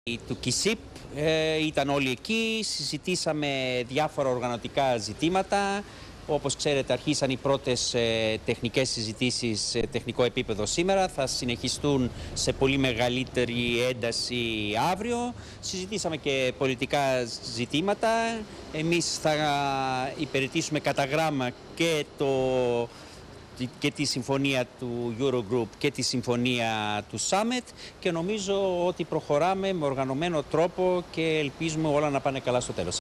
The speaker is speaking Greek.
Του ΚΙΣΥΠ ήταν όλοι εκεί, συζητήσαμε διάφορα οργανωτικά ζητήματα. Όπως ξέρετε, αρχίσαν οι πρώτες τεχνικές συζητήσεις σε τεχνικό επίπεδο σήμερα. Θα συνεχιστούν σε πολύ μεγαλύτερη ένταση αύριο. Συζητήσαμε και πολιτικά ζητήματα. Εμείς θα υπηρετήσουμε κατά γράμμα και τη συμφωνία του Eurogroup και τη συμφωνία του Summit και νομίζω ότι προχωράμε με οργανωμένο τρόπο και ελπίζουμε όλα να πάνε καλά στο τέλος.